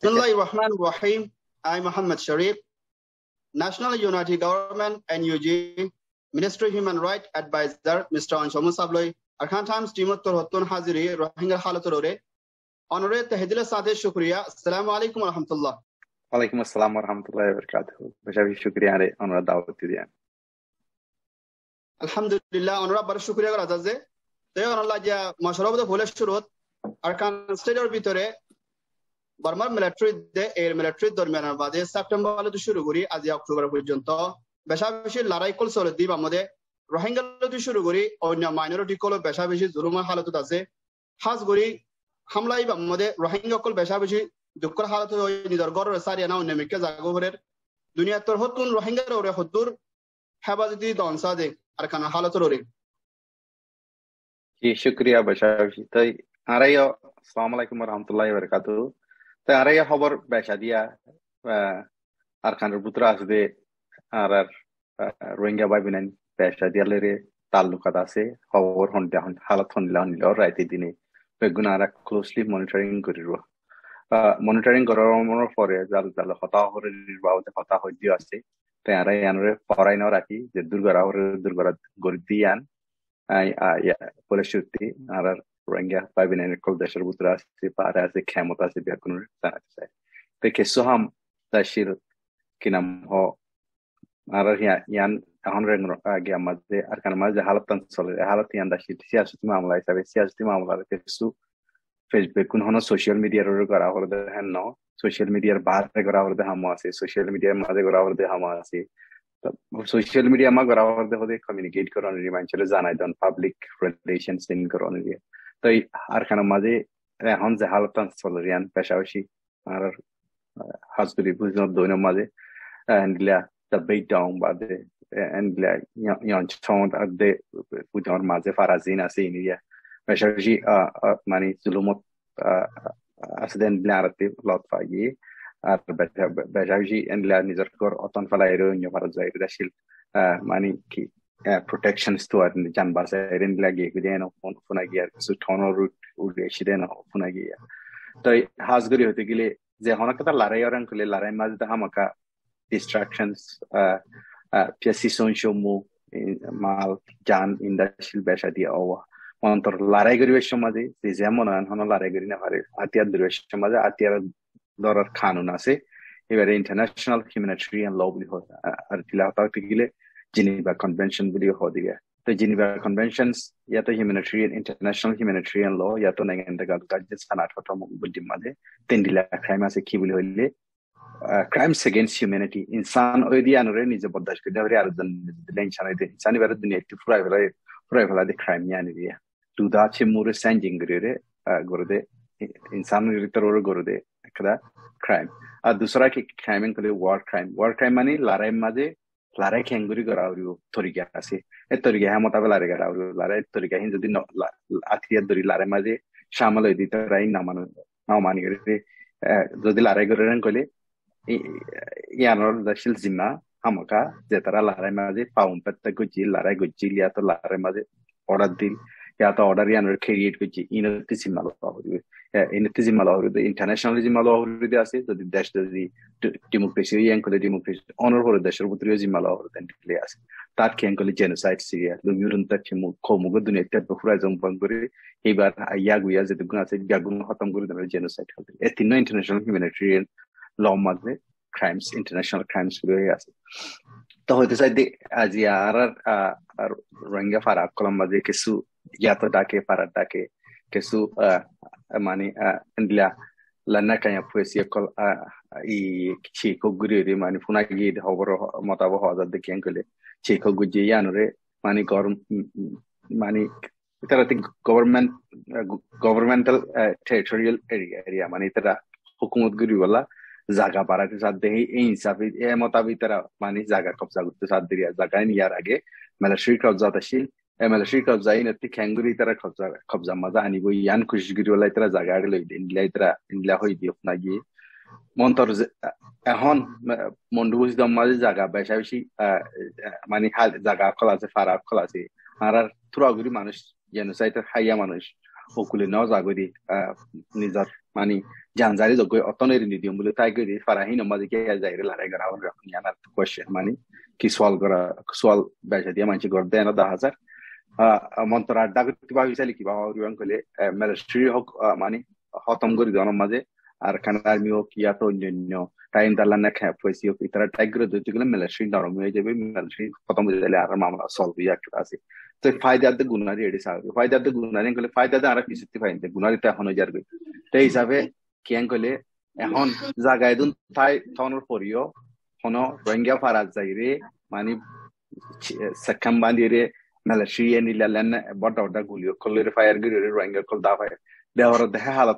Bismillahirrahmanirrahim. I'm Muhammad Sharife, National Unity Government NUG Ministry Human Rights Advisor Mr AungKyawMoe Arakan Times Timottor Hotun Haziri Rohingya Halatorore Honorate Tehidila Sade Shukriya Assalamu alaikum wa rahmatullah. Walaikum assalam wa rahmatullahi wa barakatuh. Bashabi shukriya re honora dawat diyan. Alhamdulillah honora bar shukriya kara jaze. Te honora ja masharabda phole shurut Arakan state or bitore Burma military de air military dormiyan bade September alu shuru kori aji October porjonto beshabeshi larai kol solidi bamode Rohingya alu shuru kori onya minority kol beshabeshi zuluma halatut ase khas gori hamlai bamode Rohingya kol beshabeshi dukkor halatut hoy nidor gor sari ana onne mikke jago horer duniya tor hotun Rohingya ore hodur habazidi donsa de arkana halatur ore ji shukriya bashabi tai arayo assalamu alaikum wa rahmatullahi wa barakatuh. তাই আর এই খবর বেশা দিয়া আর খানের পুত্র আসবে আর রোহিঙ্গা ভাই বোন বেশা দিয়ালে তাল্লুকাত আছে খবর হন্ডে হালত হন্দিলা রাইতে দিনে বেগুন আর ক্লোজলি মনিটরিং করিব মনিটরিং করার পরে জাল জাল হতা করে নির্বাহতে হতা হইজি আছে তাই আর আনরে পড়াই না রাখি যে দুর্গরা গরি দিয়ান পুলিশ শক্তি আর Rohingya ভাই বোনের কল দেশের ভিতরে আছে পারে আছে ক্ষমতা আছে বিয়া কোনো জানাতে চাই তো কিছু হাম দেশের কি নাম হ আর ইয়ান এখন আগে আমাদের আর কারণ মাঝে হালত চলে হালত ইয়ান দেশের সিয়াসতি মামলা হিসাবে সিয়াসতি মামলার কিছু ফেসবুক কোন হন সোশ্যাল মিডিয়ার করা হলে দেখেন ন সোশ্যাল মিডিয়ার বাইরে করা হলে হামো আছে সোশ্যাল মিডিয়ার মাঝে করা হলে হামো আছে সোশ্যাল মিডিয়া মা করা হলে কমিউনিকেট করার মানুষের জানাই দেন পাবলিক রিলেশন সিন করার তাই আর কেন মাঝে এখন যে হালত চলেন পেশাবেশি আর হাজগুড়ি বুঝলাম দৈন মাঝে এন্ডিলা দ্য বেট ডাউন বা দে এন্ডিলা ইয়ান ছন্দ আর দে বুঝার মাঝে ফারাজিন আছে ইনিয়া পেশাবেশি মানে জুলুমত আসদেন ব্লারতে লত পাইয়ে আর পেশাবেশি এন্ডিলা নিজের কর অতন ফলাইরো ইনি ভারত যাই দাশিল মানে কি protection store in the janbar sa erin lagi gudeno funa giya su tono root ude shideno funa giya to hasguri hote gile je honaka ta larai oran kule larai maz da hamaka distractions psi soncho mu mal jan indashil besha dia owa montor larai gori besho maze je jemon an hono larai gori na pare atiya durwesho maze atiya dorar kanun ase ebare international humanitarian law boli hoy ar tilata gile Geneva Convention video ho diya to Geneva Conventions ya to international humanitarian law ya to nangen daga gadget sanat hoto mo budim made tendila crime ase ki boli hoile crimes against humanity insan oidi anore nije bodash ke davre ardan den chanai de insani ber dunia ti furai vala de crime yani dia tu da che mure sanjing gre gorode insan ritoror gorode kada crime a dusra ki crime kole war crime mani larai maje larai khenguri garauriu toriga ase e toriga hamota larai garauriu larai toriga hin jodi atiya dori larai maje shamal hoidi tarai na mani gre jodi larai goren kole yanor dashil zimma hamaka jetara larai maje paum patta guji larai guji ya to larai maje order dil ya to order yanor create guji inoti zimma lo the internationalism lo hori ase jodi desh jodi democracy yan kole democracy honor hore deshor butri zimma lo hore den play ase tat ken kole genocide syria lo yurun ta chimu komu go dunia te befura jom bangore ebar ayagu ya je dugna ase gagun khatam gori den genocide hote etinno international humanitarian law madle crimes international crimes gori ase to hote sai de azia ar Rohingya farak kolam madle kesu ya to dake farak dake kesu mani endla lana kaya poesia kol I chiko guri mani funa gi de hoboro motabo hoda de kenkole chiko guji yanore mani mani tarati governmental territorial area mani tara hukumat guri wala jaga parate sadde ei hisabe e motabi tara mani jaga kabza gurte sadde jaga ni yar age military kabza tashil military kabza inati khanguri tara kabza maza ani go yan kushgiri wala tara jaga gele indla hoi di apna gi montor এখন মন্ডুবুজ দমাজে জায়গা বেশি মানে জায়গা খোলা আছে ফারাক খোলা আছে আর থ্রুগুরি মানুষ জেনোসাইড হাইয়া মানুষ okuলে no jagodi nizar mani janjari jogoi otoneri nidium bole tai gori farahi no maji ke jaire larai gara or yana question mani ki swal baja dia manchi gorde na 10000 মন্তরা ডাকত কিবা হইছালি কিবা অরিয়ন কলে military হক মানে খতম করে দেওয়ার মাঝে আর খান army হোক ইয়া তো অন্যান্য টাইম দালা না খ্যাপ হয়েছি হোক ইতারা টাইগ করে দিতে গেলে মিলিটারি নরম হয়ে যাবে মিলিটারি খতম হয়ে গেলে আর মামলা সলভ হয়ে একটা আছে তো ফায়দাতে গুনারি এডি সাবে ফায়দাতে গুনারি কলে ফায়দাতে আর কিছু ফাইনতে গুনারিতে এখন যাবে তো এই হিসাবে কিয়ান কলে এখন জায়গায় দুন তাই থনর পরিও হন রোহিঙ্গা ফারাজ যাইরে মানে সাকাম বান্দিরে Malaysia ni lalan bot out da gulio kolle fire gure Rohingya kol da fire de hor de halat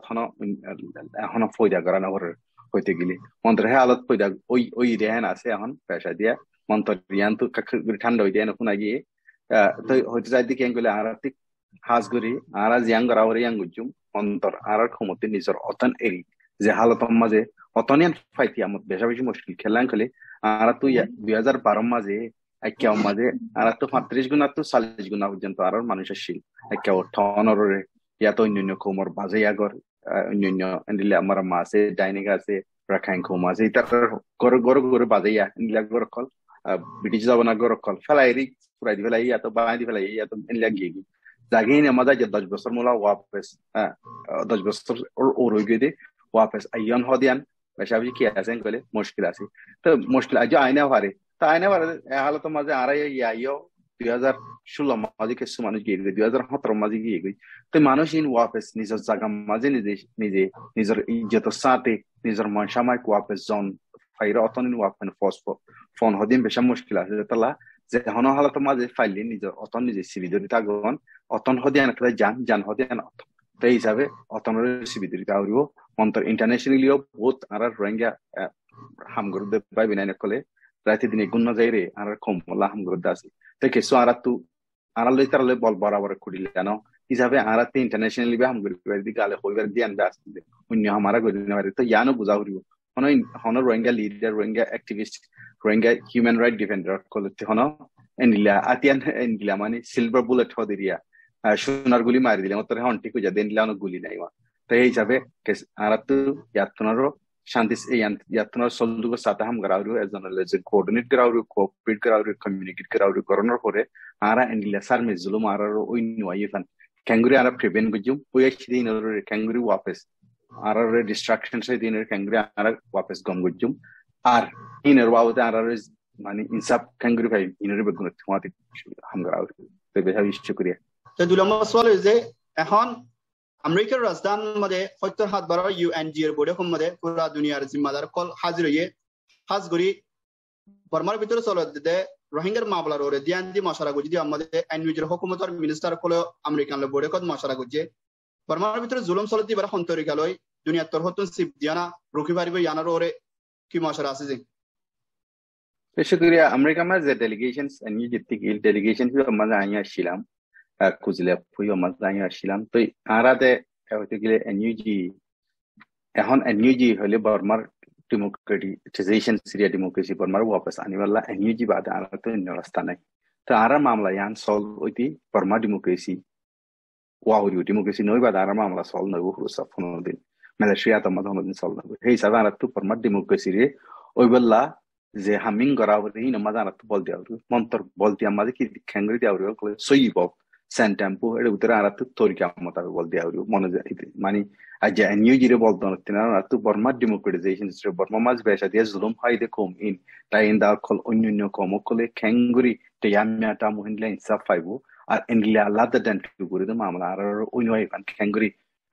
hono foida garana hor hoite gili montre halat foida oi de na ase এখন পেশা দিয়া মন্তর রিয়ান্তু কাক ঠান্ডা হই দেন কোনা গিয়ে তো হইতে যাই দিকে গলে আরাতিক হাজ গরি আরা জিয়াং গরা হরি ইয়াং গুজুম মন্তর আরার ক্ষমতে নিজর অতন এরি যে হালত মাঝে অতনিয়ান ফাইতি আমত বেশা বেশি মুশকিল খেলান কলে আরা তুই 2012 মাঝে AungKyawMoe মাঝে আর তো 35 গুণ আর তো 40 গুণ পর্যন্ত আর মানুষের শিল AungKyawMoe ঠনরে ইয়াতো অন্যান্য কোমর বাজে আগর অন্যান্য এন্ডিলে আমার মাসে ডাইনিং আছে রাখাইন কোমা আছে এটা গর বাজে ইয়া এন্ডিলে গর কল ব্রিটিশ যাবনা গর কল ফেলাইরি পুরাই ফেলাই ইয়াতো বাঁধি ফেলাই ইয়াতো এন্ডিলে গিয়ে জাগিনে মাঝে যে 10 বছর মোলা ওয়াপস 10 বছর ওর হই গিয়ে ওয়াপস আইয়ন হদিয়ান বেশাবি কি আছেন কলে মুশকিল আছে তো মুশকিল আজ আইনা পারে তা আইনা পারে হালত মাঝে আরাই ইয়াইও 2016 মাঝে কিছু মানুষ গিয়ে 2017 মাঝে গিয়ে গই তো মানুষ ইন ওয়াপস নিজের জায়গা মাঝে নিজের ইজ্জত সাথে নিজের মনসামাইক ওয়াপস জন ফাইরা অতনিন ওয়াপন ফোন হদিন বেশা মুশকিল আছে তালা যে হন হালত মাঝে ফাইলি নিজের অতন নিজে সিবিদরিতা গন অতন হদিয়ান একটা জান হদিয়ান তো এই হিসাবে অতনের সিবিদরিতা হইব অন্তর ইন্টারন্যাশনালিও বহুত আর রোহিঙ্গা হামগরুদে পাই বিনাইনে কলে রাতে দিনে গুণ যাইরে আর কম মোলা হামগরুদে আছে তো কেসো আরাতু আরালই তারলে বল বরাবর কুড়িলে জানো হিসাবে আরাতে ইন্টারন্যাশনালি বে হামগরু দি গালে হইবার দিয়ান বাস অন্য আমারা গদিনে পারে তো ইয়ানো বুঝা হইব হন Rohingya leader Rohingya activist Rohingya human right defender কলতে হন এন্ডিলা মানে সিলভার বুলেট হদিরিয়া সোনার গুলি মারি দিলে মত হন্টি কইজা দেন দিলা অনেক গুলি নাই তো এই হিসাবে আরাতু ইয়াতনারো শান্তি ইয়াতনার সলদুগো সাথে হাম গরাউরু এজন লেজে কোঅর্ডিনেট গরাউরু কোঅপারেট গরাউরু কমিউনিকেট গরাউরু করোনার পরে আরা এন্ডিলা সারমে জুলুম আরারো ওই নিওয়াইফান ক্যাঙ্গুরি আরা প্রিভেন্ট গুজুম ওই একদিন ক্যাঙ্গুরি ওয়াপস আরার ডিস্ট্রাকশন সে দিনের ক্যাঙ্গুরি আরা ওয়াপস গম গুজুম আর ইনার ওয়াওতে আরার মানে ইনসাফ ক্যাঙ্গুরি ভাই ইনার বেগুন তোমাতে হাম গরাউরু তো বেশি শুকরিয়া তো দুলামা সওয়াল যে এখন আমেরিকার রাজধানী মধ্যে ৭০ হাত বাড়ার ইউএনজি এর বোর্ডে মধ্যে পুরা দুনিয়ার জিম্মাদার কল হাজির হয়ে হাজগরি বর্মার ভিতরে চলতে রোহিঙ্গার মামলার ওরে দিয়ান দি মশারা গুজি দি আমাদের এনইউজির হুকুমতের মিনিস্টার কলে আমেরিকান বোর্ডে কত মশারা গুজি বর্মার ভিতরে জুলুম চলতে এবার হন্তরি গেলই দুনিয়ার তোর হতন সিপ দিয়ানা রুখি পারিবে ইয়ানার ওরে কি মশারা আছে যে শুকরিয়া আমেরিকা মাঝে ডেলিগেশনস এনইউজি থেকে ডেলিগেশন মাঝে আইয়া ছিলাম খুঁজলে পুয়ো মাঝে আসছিলাম তো আরাতে হইতে গেলে এনইউজি এখন এনইউজি হলে বর্মার ডেমোক্রেটাইজেশন সিরিয়া ডেমোক্রেসি বর্মার ওয়াপস আনিবাল্লা এনইউজি বাদে আর তো অন্য রাস্তা নাই তো আরা মামলা ইয়ান সলভ হইতি বর্মা ডেমোক্রেসি ওয়াহুরি ডেমোক্রেসি নই বাদে আর মামলা সলভ নইব হুসা ফোন দিন মালয়েশিয়া তো মাঝে মাঝে সলভ নইব এই হিসাবে আর তো বর্মার ডেমোক্রেসি রে ওইবল্লা যে হামিং গরাউরি নমাজ আর তো বল দিয়াউরি মন্তর বল দিয়া মাঝে কি খ্যাঙ্গরি দিয়াউরি সইব সেন্টেম্পো এর ভিতরে আর তো তরিকা মত বল দিয়াউরি মনে যায় মানে আজ এনইউজি রে বলতো না আর তো বর্মা ডেমোক্রেটাইজেশন রে বর্মা মাঝ বেশা দিয়া জুলুম হাইদে কম ইন তাই ইন্দা কল অন্যান্য কম কলে খ্যাঙ্গরি তিয়ামিয়াটা মহিলা ইনসাফ পাইবো আর ইনলে আলাদা দেন করে দে মামলা আর ওই নয় কান খ্যাঙ্গরি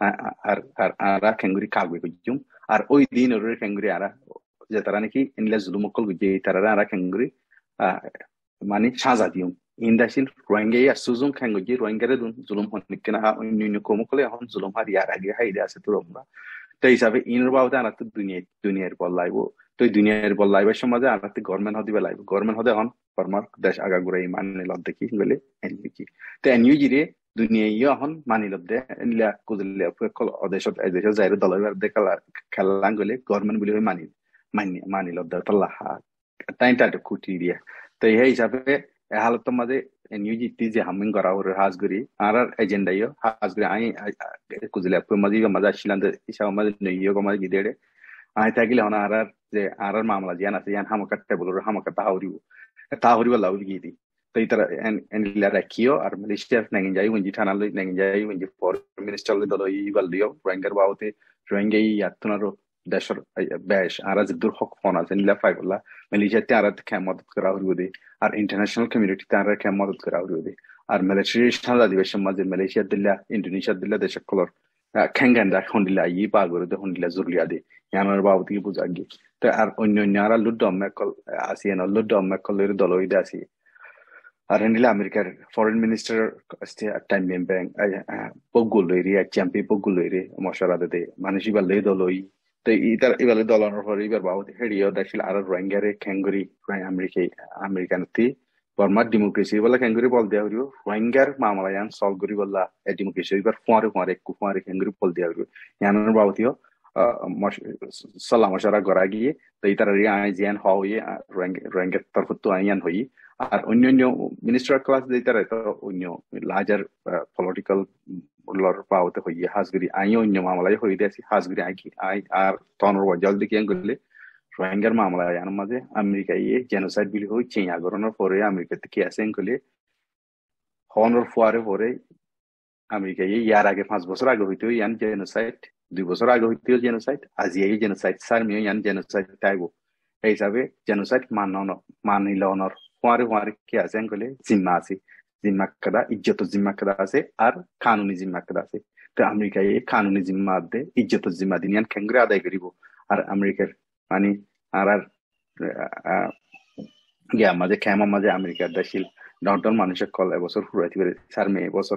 আর খ্যাঙ্গরি কাগবে গুজুম আর ওই দিন ওর খ্যাঙ্গরি আর যে তারা নাকি ইনলে জুলুম কল গুজে তারা আর খ্যাঙ্গরি মানে সাজা দিও ইন্দাসিল রোহিঙ্গা সুজুম খ্যাঙ্গজি রোহিঙ্গারে জুলুম হনিকেনা অন্যান্য কম কলে এখন জুলুম হার ইয়ার আগে হাইদে আছে তো আমরা তো হিসাবে ইনর বাবদে আর তো দুনিয়ার বল লাইব তো দুনিয়ার বল লাইবের সমাজে আর তো গভর্নমেন্ট হদিবে লাইব গভর্নমেন্ট হদে এখন ফরমার দেশ আগা গুড়াই মানে লদ দেখি বলে এনইউজি তো এনইউজি রে দুনিয়ায় এখন মানি লদ দে এনলা কুজলে কল অদেশত এদেশ যাইরে দলবার দেখালা খেলাং গলে গভর্নমেন্ট বলি মানি লদ দে তাল্লাহ টাইমটা কুটি দিয়া তো এই হিসাবে হালত মাঝে NUG tize hamin gora hore hasguri arar agenda yo hasguri ai kuzile ko maji ga maja shilande isa maji neyo ko maji gidede ai tagile hona arar mamla jana se yan hamakatte bolor hamakata hawri wala gidi to itara en la rakio ar Malaysia nangin jai wonji thana lo nangin jai wonji foreign minister lo dolo yi waldiyo Rohingya baute Rohingya yatunaro dashor bash araz dur hok fona sen la fagla Malaysia te arat khamad karawri wode ar international community te arat khamad karawri wode ar military shala adiveshon maze Malaysia dilla Indonesia dilla deshakolor khanganda hondila yi bagore de hondila zurliade yanar baute buzagi te ar onyo nyara ludom mekol asieno ludom mekol dolo ide asi Arendila America foreign minister stay at time bank pogulori champi pogulori moshara de manishi balle doloi te itar ibale dollar for river baut hedio dashil ar Rohingya kanguri American ti Burma democracy wala kanguri bol deavru Rohingya mamalayan solve guri wala democracy river fore kanguri bol deavru yanar bautio salam moshara goragi te itar ri aian hoye Rohingya tarfutu aian hoyi আর অন্যান্য minister class দিতে তো অন্য larger political লর পাওতে হইয়ে হাজগরি I অন্য মামলায় হই দেছি হাজগরি I আর তনর জলদি কি গলে রোহিঙ্গার মামলা আন মাঝে আমেরিকা জেনোসাইড বিলি হই চিয়া গরনের পরে আমেরিকা থেকে আসেন গলে হনর পরে আমেরিকা ইয়ার আগে 5 বছর আগে হইতো ইয়ান জেনোসাইড 2 বছর আগে হইতো জেনোসাইড আজ এই জেনোসাইড সার মিও ইয়ান জেনোসাইড তাইগো এই হিসাবে জেনোসাইড মানিলনর Wari ke asen gole zimma kada ijjato zimma kada ase ar kanuni zimma kada ase to America kanuni zimma de ijjato zimma dinian kangre aday garibo ar America mani arar ya maje kema maje America dashil downtown মানুষের কল এবছর ফুরাইতে পারে সারমে এবছর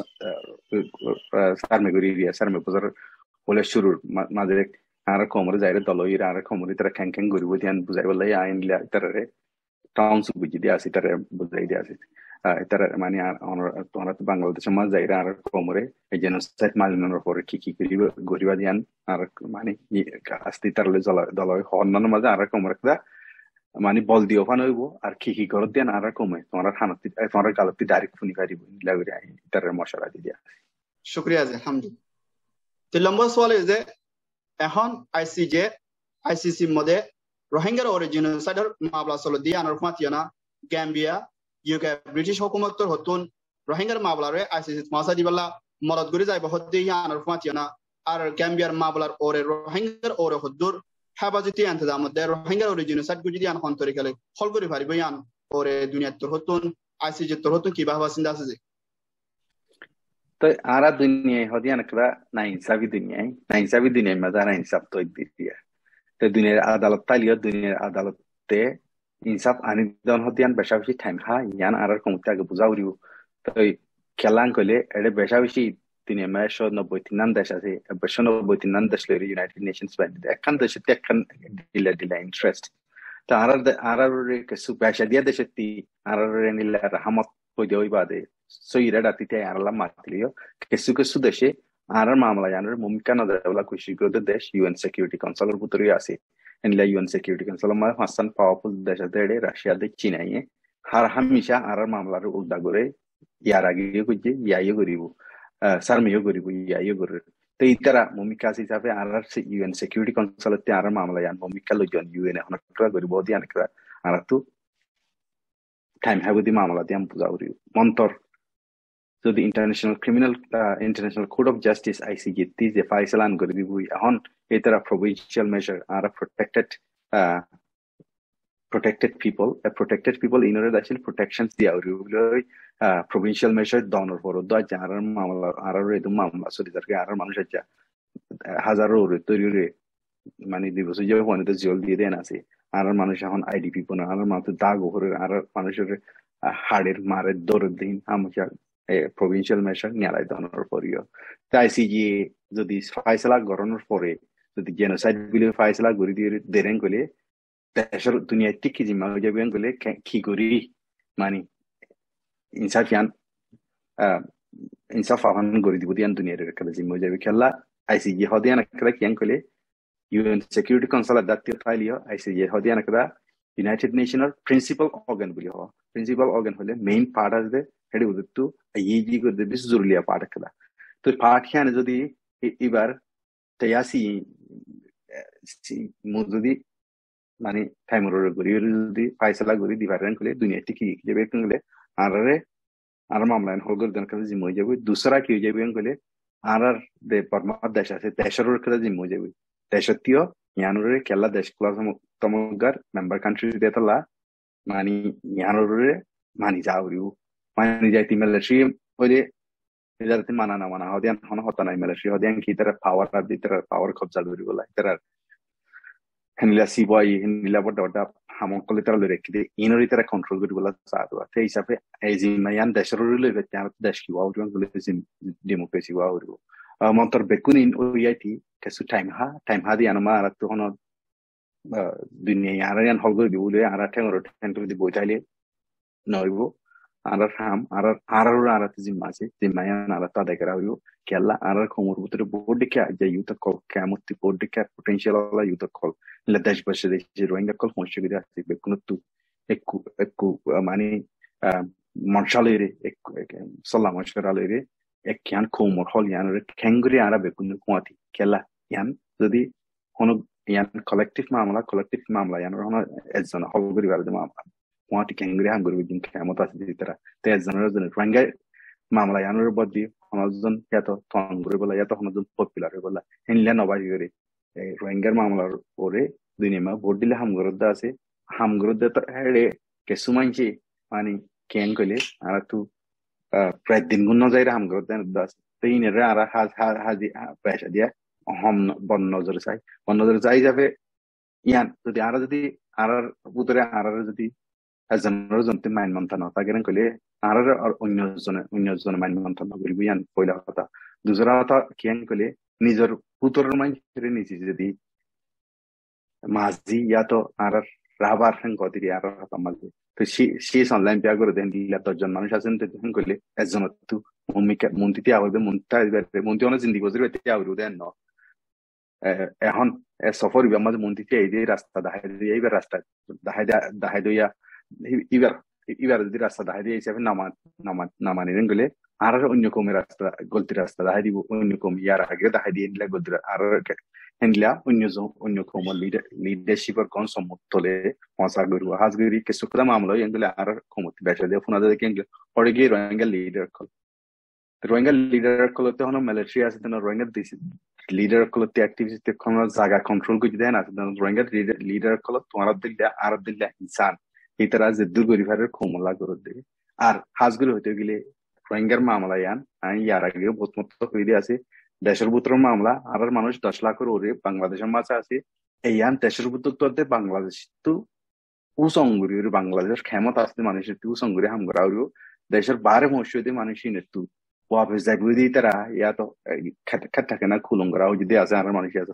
সারমে গরিরিয়া সারমে বছর হলে শুরুর মাঝে আর কোমরে যাইরে দলইর আর কোমরে তারা ক্যাং গরিব ধ্যান বুঝাই বলাই আইনলা তারে টাউনস বুঝি দিয়া আছে তারে বুঝাই দিয়া আছে তারে মানে তোমরা তো বাংলাদেশের মাঝ যাইরা আর কোমরে এই জেনোসাইড মালিনের পরে কি গরিবা দিয়ান আর মানে আস্তি তারলে দলই হন্নার মাঝে আর কোমরে দা মানে বল দিও ফান হইব আর কি করত দেন আর কমে তোমরা থানাতে তোমরা গালতি ডাইরেক্ট ফোন করিব লাগরে আই তারে মশলা দিয়া শুকরিয়া জি আলহামদুলিল্লাহ 3 নম্বর সওয়াল যে এখন ICC মধ্যে Rohingya original মামলা চলো দিয়ে আনার ফাতিয়ানা গ্যাম্বিয়া UK ব্রিটিশ হুকুমতর হতুন রোহিঙ্গার মামলারে ICC মাসা দিবালা মদত করে যাইব হদ্দে আনার ফাতিয়ানা আর গ্যাম্বিয়ার মামলার ওরে রোহিঙ্গার ওরে হদ্দুর হেফাজতি ইন্তজাম মধ্যে রোহিঙ্গার original গুজি দিয়ে আনখন তরিকালে হল করে পারিব ইয়ান ওরে দুনিয়াত তোর হতুন ICC তোর হতুন কি বাহবা চিন্তা আছে যে তো আরা দুনিয়ায় হদিয়ান করা না ইনসাফি দুনিয়ায় মজা না ইনসাফ তো দিয়া তো দুনিয়ার আদালত তালিও দুনিয়ার আদালতে ইনসাফ আনি দন হদিয়ান বেশাবেশি টাইম হা ইয়ান আর কমতে আগে বুঝাউরিও তো খেলান কইলে এডে বেশাবেশি দুনিয়া মে 193 দেশ আছে 193 দেশ লরি ইউনাইটেড নেশনস বান্দি একখান দেশে একখান দিলা ইন্টারেস্ট তো আর কিছু বেশা দিয়া দেশতি আর নিলা রহমত হই দেই বাদে সইরা রাতিতে আরলা মাতলিও কিছু দেশে আর মামলা জানার মুমকিন আদাওলা কুশিগ্রত দেশ UN সিকিউরিটি কাউন্সিলের ভিতরে আছে এনলা UN সিকিউরিটি কাউন্সিলের মধ্যে হাসান পাওয়ারফুল দেশ আছে রাশিয়া দে চীনায়ে হার হামেশা আর মামলার উল্টা করে ইয়ার আগে কইছে ইয়াইও করিব সারমিও করিব ইয়াইও করে তো ইতারা মুমিকা হিসাবে আর UN সিকিউরিটি কাউন্সিলতে আর মামলা জান মুমিকা লজন UN এখন করা করিব দিয়ান করা আর তো টাইম হাবদি মামলা দিয়াম বুঝাউরি মন্তর So the International Court of Justice ICJ is a faisalan gori bui ahon etara provincial measure are protected people in order that protections the provincial measure donor for the jarar mamla arare dum mamla so ditar ke arar manush acha hazaro re tori মানে দিবস যে ফোনে তো জল দিয়ে দেন আছে আর মানুষ এখন IDP কোন আর মাত্র দাগ ওরে আর মানুষের হাড়ের মারে দৌড় দিন আমরা provincial measure নিয়ালাই দনর পরিও তাই ICJ যদি ফাইসলা গরনের পরে যদি জেনোসাইড বিলে ফাইসলা গরি দিয়ে দেরেন গলে দেশের দুনিয়া টিকি জিম্মা হয়ে যাবেন গলে কি করি মানে ইনসাফ আহ্বান গরি দিব দিয়ান দুনিয়ার একটা জিম্মা হয়ে যাবে খেলা ICJ হদিয়ান একটা কিয়ান গলে UN Security Council দায়িত্ব ফাইলিও ICJ হদিয়ান একটা United Nations principal organ বলি হয় প্রিন্সিপাল অর্গান হলে মেইন পার্ট আছে হেডি উদ্দেশ্য এই জি করে বেশ জরুরি পার্ট খেলা তো পার্ট খেয়ানে যদি এবার তাইয়াসি যদি মানে টাইমর করি যদি ফাইসলা করি দিবারেন খুলে দুনিয়াতে কি যাবে কইলে আর মামলান হল করে দেন কাছে জিম্মে যাবে দুসরা কি যাবে কইলে আর দে পরমাদ দেশ আছে দেশের কাছে জিম্মে যাবে দেশতীয় ইয়ানুরে কেলা দেশ ক্লাস তমগার মেম্বার কান্ট্রি দেতলা মানে ইয়ানুরে মানি যাওরিউ মানি যাইতি মিলিটারি ওরে এদারতে মানা না মানা হদিয়ান হন হতা নাই মিলিটারি হদিয়ান কি তারা পাওয়ার আর দিতরা পাওয়ার কবজা করি বলা তারা হেনিলা সিবয় হেনিলা বড় হামন কলে তারা লরে কি ইনরি তারা কন্ট্রোল করি বলা সাদা তে হিসাবে এই জিমায়ান দেশের লরে বেতার দেশ কি ওয়াও জন বলে ডেমোক্রেসি ওয়াও মন্তর বেকুনিন ওইআইটি কেসু টাইম হা দি আনমা আর তো হন দুনিয়া আরায়ান হল করে দিবলে আর ঠেঙ্গর দি বইতাইলে নইব আর জিম্মাছে জিম্মায়ান আর তা দেখা হইব কেলা আর খমর ভিতরে বোর্ড দেখে যে ইউথ কল কেমতি বোর্ড দেখে পটেনশিয়াল ওয়ালা ইউথ কল লা দেশ বসে যে রোহিঙ্গা কল ফোন শিখে আসছে বেকুন তু একু মানে মার্শালেরে এক সালাম মার্শালেরে এক কিয়ান খমর হল ইয়ান খেঙ্গরি আর বেকুন কোয়াতি কেলা ইয়ান যদি কোন ইয়ান কালেক্টিভ মামলা ইয়ান হন একজন হল করি বার মামলা কোয়াতি খেঙ্গরি হাঙ্গরি দিন কেমত আছে দিতরা তে একজনের রোহিঙ্গা মামলা ইয়ানোর বদি হনজন এত তঙ্গরে বলা এত হনজন পপুলার বলা হেনলে নবাই করে রোহিঙ্গার মামলার পরে দুনিয়া ভোট দিলে হামগরদা আছে হামগরদা তো হেড়ে কেসু মানছি মানে কেন কইলে আর তু প্রায় দিন গুণ যাইরা হামগরদা আছে তো ইনেরে আর হাজি পয়সা দিয়া হম বন নজর চাই যাবে ইয়ান যদি আর উত্তরে আর যদি একজনের জনতে মাইন মন্থন তাকে কইলে আর অন্যজনে মাইন মন্থন করিব ইয়ান পয়লা কথা দুসরা কথা কেন কইলে নিজের পুত্রের মাইন নিজে যদি মাঝি ইয়া তো আর রাবার গদিরি আর মাঝে তো সে অনলাইন পেয়া করে দেন দিলা 10 জন মানুষ আছেন তো কইলে একজন তো মন্ত্রীতে আওয়াবে মন্ত্রী অনেক জিন্দি গজরে তে আওরু দেন ন এখন সফর আমাদের মন্ত্রীতে এই যে রাস্তা এইবার রাস্তা দাহাই দইয়া এবার যদি রাস্তা দাহাই দিয়ে হিসাবে নামানি গেলে আর অন্য কমের রাস্তা গলতি রাস্তা দাহাই দিব অন্য কম ইয়ার আগে দাহাই দিয়ে নিলে গলতি আর হেনলা অন্য কমর লিডারশিপের কোন সমতলে মশা গরু হাজগরি কে সুকরা মামলা এগুলো আর কমতি বেচা দিয়ে ফোনা দিয়ে কেন পরে গিয়ে রোহিঙ্গা লিডার কলতে হন মিলিটারি আছে তেন রোহিঙ্গা লিডার কলতে অ্যাক্টিভিটি কোন জায়গা কন্ট্রোল করে দেন আছে রোহিঙ্গা লিডার কল তোমার দিল্লা ইনসান এই তারা যে দুর্গরিভারের ক্ষমলা করে দেবে আর হাজগুলো হইতে গেলে রোহিঙ্গার মামলা ইয়ান ইয়ার আগে বোধমত হয়ে দিয়ে আছে দেশের বুত্র মামলা আর মানুষ 10 লাখের ওরে বাংলাদেশের মাঝে আছে এই ইয়ান দেশের বুত্র বাংলাদেশ তো উসঙ্গুরি বাংলাদেশ ক্ষমতা আসতে মানুষের তু উসঙ্গুরি হাম করা দেশের বারে মসজিদে মানুষই নেতু ওয়াপস যাই বুঝি তারা ইয়া তো থাকে না খুলুম করা যদি আছে আর মানুষ আছে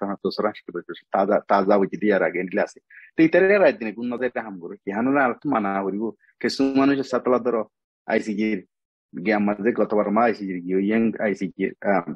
তাজা বুঝি দিয়ার আগে নিলে আছে তো ইতারে রাত দিনে উন্নত একটা হাম করো কেন আর তো মানা করিব কিছু মানুষের সাতলা ধরো আইসিজির গিয়ে আমাদের গতবার মা আইসিজির গিয়ে ইয়াং আইসিজির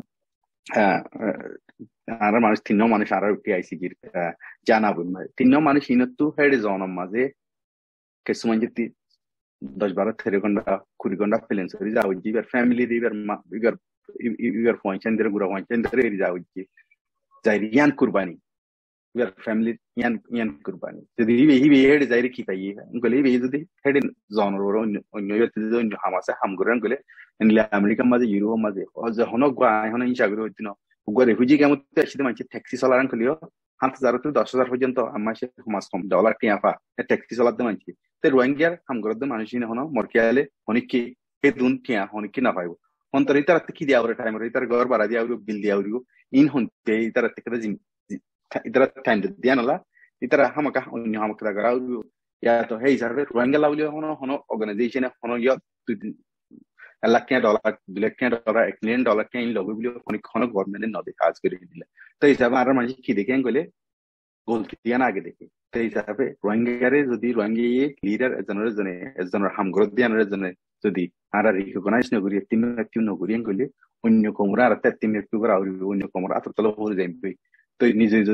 আর মানুষ 3 মানুষ আর আইসিজির জানাবো 3 মানুষ ইনতু হেডে জনম মাঝে কিছু মানুষ 10-12 ঘন্টা 20 ঘন্টা প্লেন সরি যাও জিবার ফ্যামিলি ইবার পয়সেন্দ্র গুড়া পয়সেন্দ্র এরি যাও যাই ইয়ান কুরবানি ইবার ফ্যামিলি ইয়ান কুরবানি যদি এই হেডে যাই কি পাই গলে এই যদি হেডে জনর অন্য অন্য হামাসে হাম করেন গলে এনলে আমেরিকা মাঝে ইউরোপ মাঝে যখন গায় হন ইনশাগর হইতিনো গরে হুজি কেমন আসিতে মানছে ট্যাক্সি চালারান কলিও 5,000 থেকে 10,000 পর্যন্ত আমাসে মাস কম ডলার টিয়াফা ট্যাক্সি চালাতে মানছে তে রোহিঙ্গার হাম করতে মানুষই না হন মরকিয়ালে অনেককে এ দুন টিয়া অনেককে না পাইব অন্তর ইতার কি দিয়া ওরে টাইম রে ইতার ঘর বাড়া দিয়া ওরে বিল দিয়া ওরে ইন হনতে ইতার থেকে ইতার টাইম দিয়া নালা ইতার হামাকা অন্য হামাকা দাগরা ইয়া তো হেই সার্ভে রোহিঙ্গা লাউলি হন অর্গানাইজেশন হন ইয়া $1 লাখ $2 লাখ $1 মিলিয়ন কে ইন লগে বলি অনেক গভর্নমেন্টের নদে কাজ করে দিলে তো হিসাবে আর মানুষ কি দেখেন গেলে গলতি দিয়া না আগে দেখে তো হিসাবে রোহিঙ্গারে যদি রোহিঙ্গা লিডার একজনের হামগরত দিয়ানোর জন্য যদি আর রিকগনাইজ নগরী একটি নগরী গেলে অন্য কোমরা আর 3 একটু করে অন্য কোমরা আতর তলা হয়ে যাইবে তো নিজে যদি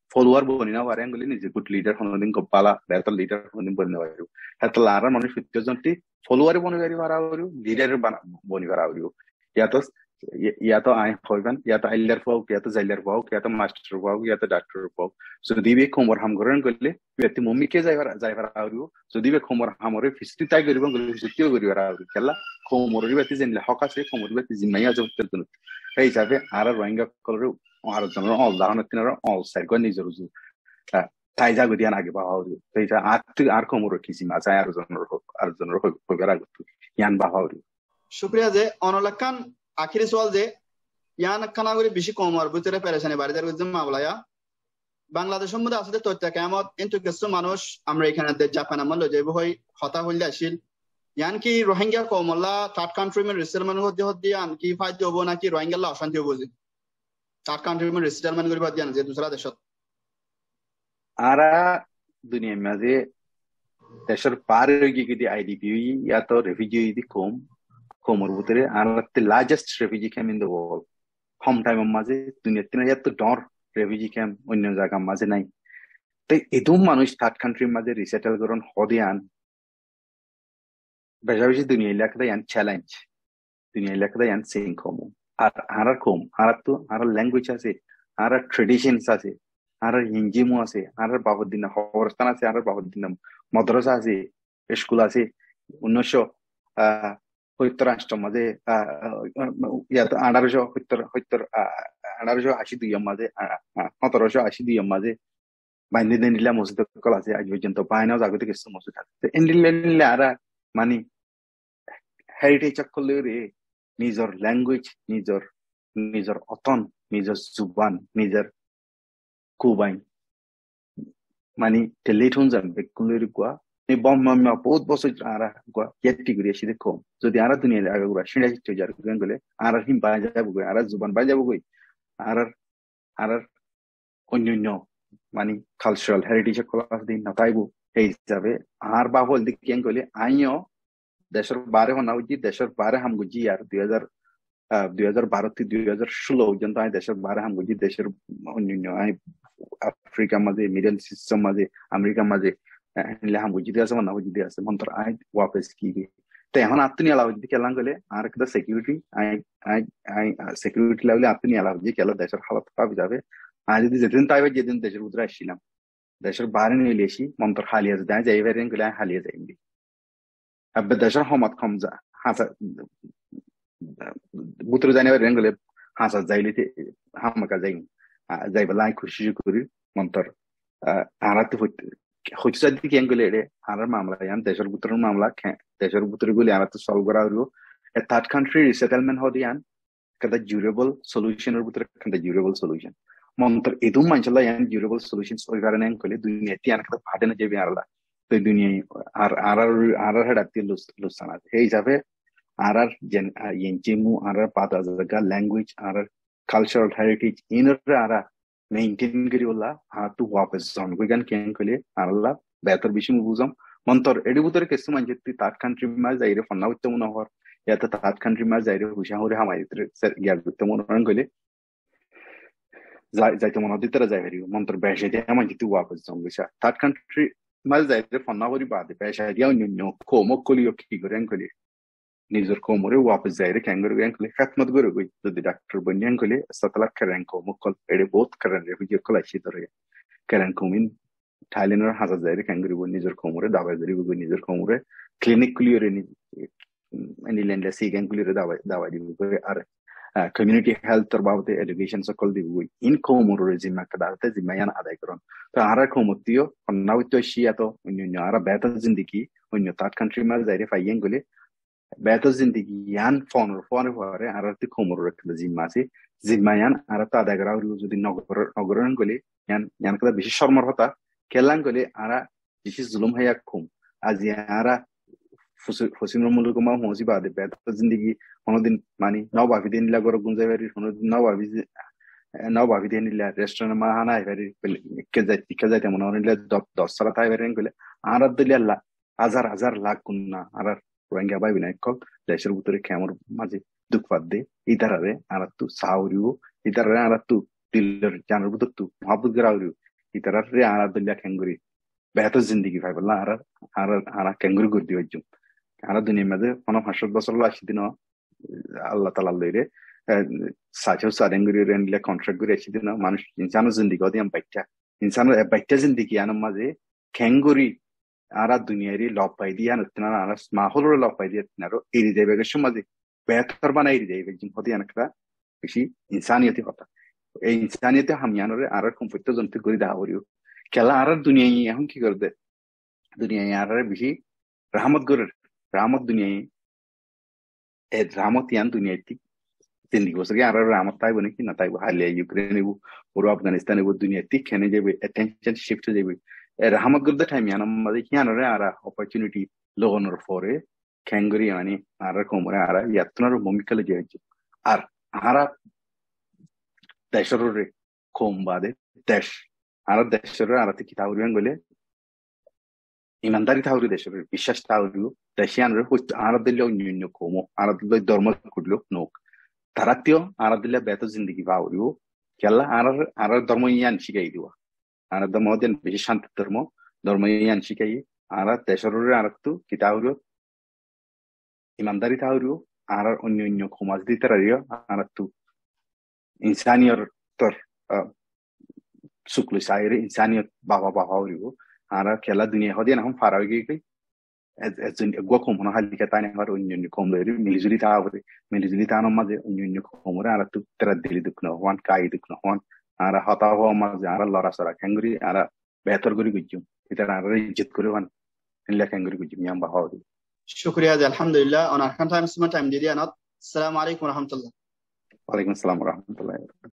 follower boni na wari angoli nije good leader honodin kopala better leader honodin boni waru hatta lara manush fityo jonti follower boni wari wararu leader boni wararu या तो आई होगन या तो एल्डर पाओ या तो जेलर पाओ या तो मास्टर पाओ या तो डॉक्टर पाओ सो दिबे खोमर हम गरन गले व्यक्ति मम्मी के जायवर आउरु सो दिबे खोमर हमरे फिस्टी ताइ गरिबन गले फिस्टियो गरिवर आउरु केला खोमर व्यक्ति जेनले हकासे खोमर व्यक्ति जिमाया जबतन हे हिसाबे आरा रोहिंग्या कलरु आरो जनर अल दाहन तिनर अल साइड गनि जरुजु ताइजा गदियान आगे बाहाउरु तैजा आर खोमर किसिमा जाय आरो जनर होगरा गतु यान बाहाउरु शुक्रिया जे अनलकान आखिरी सवाल जे यान खानागुरी बिशी कमर बुतरे पेरेशानी बारिदार गुजम मामलाया बांग्लादेशের মধ্যে আসলে তথ্য কেমত কিন্তু কিছু মানুষ আমরা এখানে জাপান আমল যাইব হই হতা হইলে আসিল ইয়ান কি রোহিঙ্গা কমলা থার্ড কান্ট্রি মে রিসেটলমেন্ট হতে হতে ইয়ান কি ফায়দা হবো নাকি রোহিঙ্গা লা অশান্তি হবো জি থার্ড কান্ট্রি মে রিসেটলমেন্ট করিবা দিয়ান যে দুসরা দেশত আরা দুনিয়া মাঝে দেশের পার হয়ে গিয়ে আইডিপি या तो রেফিউজি দি Komor butere are the largest refugee camp in the world. Home time maze dunia tina yat to door refugee camp onyo jaga maze nai. Te edum manush third country maze resettle goron hodian. Bejawishi dunia ilakda yan challenge. Dunia ilakda yan saying komo. Ara kom. Ara language ase. Ara traditions ase. Ara hinjimu ase. Ara babadina horstana ase. Ara babadina madrasa ase. School ase. Unosho. राष्ट्र मध्ये या तो 1882 मध्ये 1782 मध्ये बांधलेल्या मस्जिद कलाचे आज पर्यंत पाहण्यावर जागतिक मस्जिद आहे इंडियनला आरा मानी हेरिटेज कलरे निजर लैंग्वेज निजर अथन निजर जुबान निजर कुबाइन मानी टेलिथोन जान बेकुलरी को ने बम में बहुत बसो आरा को येटी गुरी सिदे को जदि आरा दुनिया आगा गुरा शिंडा सिट जार गले आरा हिम बाजा बुगो आरा जुबान बाजा बुगो आरा अन्य मानी कल्चरल हेरिटेज क्लास दिन नताइबो हे हिसाबे आर बाहोल दिकेन गले आइयो देशर बारे होनाउजी देशर बारे हम गुजी यार 2012 થી 2016 जंत आइ देशर बारे हम गुजी देशर अन्य आइ अफ्रीका मध्ये मिडल ईस्ट मध्ये अमेरिका मध्ये ले हम बुझी दिया समन बुझी दिया समन तर आई वापस की गई ते हन आतनी अलाव दी केला गले आर कदा सिक्युरिटी आई सिक्युरिटी लेवल आतनी अलाव दी केला देशर हालत का जावे आज दी जतिन ताइवे जदिन देशर उद्रा शिलाम देशर बारे ने लेशी मन तर हालिया दा जाइवेरेन गले हालिया जाइंदी अब देशर हमत खमजा हासा बुत्र जाने रेंगले हासा जाइले ते हम का जाइन जाइबला खुशी करी मन तर आरात खुचसादी केंगले आरा मामला यान देशर बुत्र मामला देशर बुत्र गुले आरा तो सॉल्व करारो ए थर्ड कंट्री रिसेटलमेंट हो दियान कदा ड्यूरेबल सॉल्यूशन और बुत्र कदा ड्यूरेबल सॉल्यूशन मंतर एदु मानचला यान ड्यूरेबल सॉल्यूशंस ओइ कारणे अंकले दुनिया ती आनकदा फाटेन जेबे आरला तो दुनिया आर हडाती लुसना हे हिसाबे आर जेन येंचेमु आर पाता जगा लैंग्वेज आर कल्चरल हेरिटेज इनर आरा मेंटेन करियोला हातु वापस जान गगन केंकले आरला बेहतर बिशिम बुजम मंतर एडिबुतर केस मानजे ती तात कंट्री मा जाइरे फन्ना उत्तम नहर या त तात कंट्री मा जाइरे हुशा होरे हमाइत्र सर या उत्तम नगले जायते मन दितर जाइरे मंतर बेशे ते मानजे ती वापस जान गसा तात कंट्री मा जाइरे फन्ना होरी बादे बेशा या न्यो को मक्कलियो की गरेंकले निजर को मोरे वापस जाइरे कैंगर गएंकले खत्मत गरो गई तो डॉक्टर बन्यांकले सतला करेंको मक्कल एडे बहुत करें रेफिजी कला छितरे करें कोमिन थाइलैंड हाजा जाइरे कैंगर गो निजर को मोरे दावा जरी गो निजर को मोरे क्लिनिक क्लियर नि एनीलैंड सी कैंकुलियर दावा दि गो आर कम्युनिटी हेल्थ तर बाबते एजुकेशन सकल दि गो इन को मोरे जिमा कदाते जिमायान आदाय करन तो आरा को मतियो नाउतो शिया तो अन्य आरा बेहतर जिंदगी अन्य तात कंट्री मा जाइरे फायें गले बेहतर जिंदगी यान फोन वारे आरती खोमर रखले जिम्मायान आरता दागराव जुदी नगरन गले यान कदा बेशि शर्मर होता केलां गले आरा जिसि जुलुम हया खुम आज यारा फसिनो मुलुक मा होसी बादे बेहतर जिंदगी होनदिन मानी नव भाबिदिन लागरो गुंजावेरि होनदिन नव भाबिदिन ला रेस्टोरेंट मा हाना हेरि के जाते मनोरन ला 10 साल ताय वेरेन गले आरा दिला हजार लाख कुन्ना आरा रोहिंग्या बाय विनायक कल देशर बुतरे कैमर माजे दुख पादे इधर रे आरतु सावरियो इधर रे आरतु दिलर जानर बुतु महाबुत गरावरियो itarar re ara dunya kenguri behato zindagi bhai balla ara kenguri gurdi wajum ara dunya mede kono 500 বছর ashidino Allah taala leire sacho sarenguri renle contract guri ashidino manush insano zindagi odiam baitya insano baitya zindagi anam maze kenguri ara dunyari lopai dia natna ara maholo lopai dia naro iri debe gesho maze behatar banai iri debe jim hodi anakra kishi insaniyati hota এই ইনসানিয়তে হামিয়ানরে আর comfort জনতে গরি দাওরিও কেলা আর দুনিয়ায় এখন কি করবে দুনিয়ায় আর বেশি রহমত দুনিয়ায় এ রহমত ইয়ান দুনিয়াতে জিন্দেগি বসে আর রহমত তাই বনে কি না তাই হালে ইউক্রেন এবু পুরো আফগানিস্তান এবু দুনিয়াতে খেনে যাবে অ্যাটেনশন শিফট হয়ে যাবে এ রহমত গরদে টাইম ইয়ান মাঝে কি আনরে আর অপরচুনিটি লগনর ফরে খেঙ্গরি মানে আর কোমরে আর ইয়াতনার ভূমিকা লয়ে যাচ্ছে আর আর দেশরে কম বাদে দেশ আর দেশরে আর কি তাউরিয়ান বলে ইমানদারি তাউরি দেশরে বিশ্বাস তাউরিও দেশিয়ানরে আর দিলে অন্য কমো আর দিলে ধর্ম কুডলো নোক তারাতিও আর দিলে বেত জিন্দেগি বাউরিও কেলা আর ধর্ম ইয়ান শিখাই দিও আর ধর্ম দেন বেশি শান্ত ধর্ম ইয়ান শিখাই আর দেশরে আর তো কি তাউরিও ইমানদারি তাউরিও আর অন্য কমাজ দিতে রারিও আর তো insaniyar tor suklu saire insaniyat baba hawrigo ara kela dunia hodian ham farawgi kai azin gwa kom hono halli ka tani har onni kom leri milizuri taano maze onni kom ara tu tera dili dukno wan kai dukno wan ara hata ho maze ara lora sara kangri ara betor guri gujum itara ara ijit guri wan illa kangri gujum yamba hawri shukriya alhamdulillah on arkan time didi anat assalamu alaikum warahmatullah Waalaikumsalam warahmatullahi wabarakatuh.